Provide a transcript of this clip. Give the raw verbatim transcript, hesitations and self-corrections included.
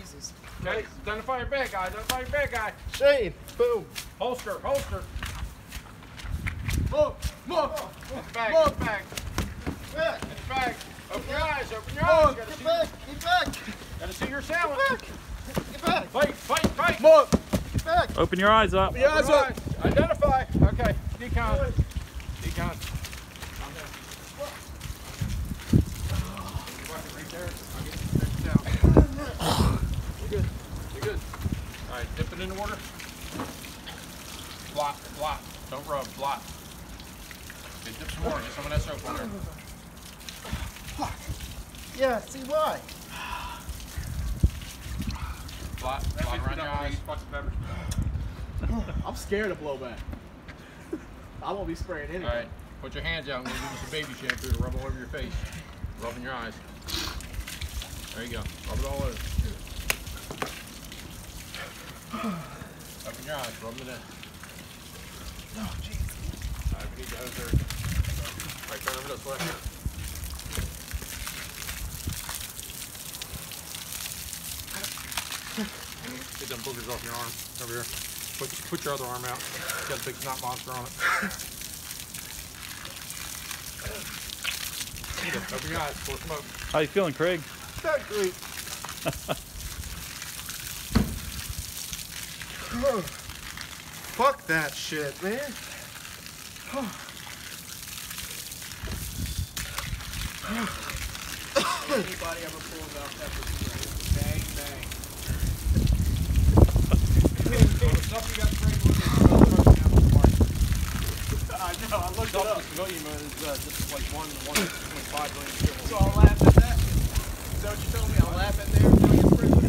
Jesus. Okay, identify your bad guy. Identify your bad guy. Shane. Boom. Holster, holster. Move. Move. Get back, Move. get back. Back. Get back. Open your eyes, open your eyes. Move. Gotta Get see, back. Get back. gotta see your assailant. Get back. Fight, fight, fight. Move. Get back. Open your eyes up. Open your eyes Open your up. eyes. Identify. Okay, decon. Decon. Right there. I'll get you next down. You're good. You're good. All right, dip it in the water. Blot, blot. Don't rub, blot. Okay, dip some more. Get some of that soap on there. Fuck. Yeah, see why? Blot, blot around your eyes. I'm scared of blowback. I won't be spraying anything. All right, put your hands out. I'm going to give you some baby shampoo to rub all over your face. Rub in your eyes. There you go. Rub it all over. Open your eyes. Rub them in. Oh, jeez. All right, we need to hose there. All right, turn over this way. Get them boogers off your arm. Over here. Put, put your other arm out. Got a big snot monster on it. Open your eyes. Full of smoke. How you feeling, Craig? Not great. Fuck that shit, man. Anybody ever pulls out pepper spray? Bang, bang. So the stuff you got sprayed with is I know, I looked it up. civilian is uh, just like one, one point five million kilograms. So I'll laugh at that? Is that what you told me? I'll laugh at there until you spray with it?